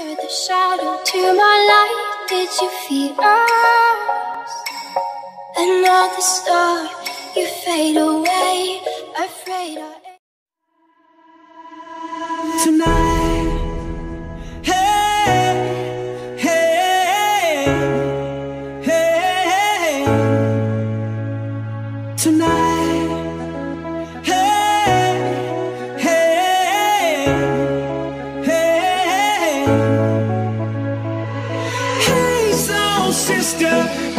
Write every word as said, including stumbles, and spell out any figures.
were the shadow to my light. Did you feel us? Another star, you fade away, afraid I... Tonight, hey, hey, hey, tonight, hey, hey, hey, hey, soul sister.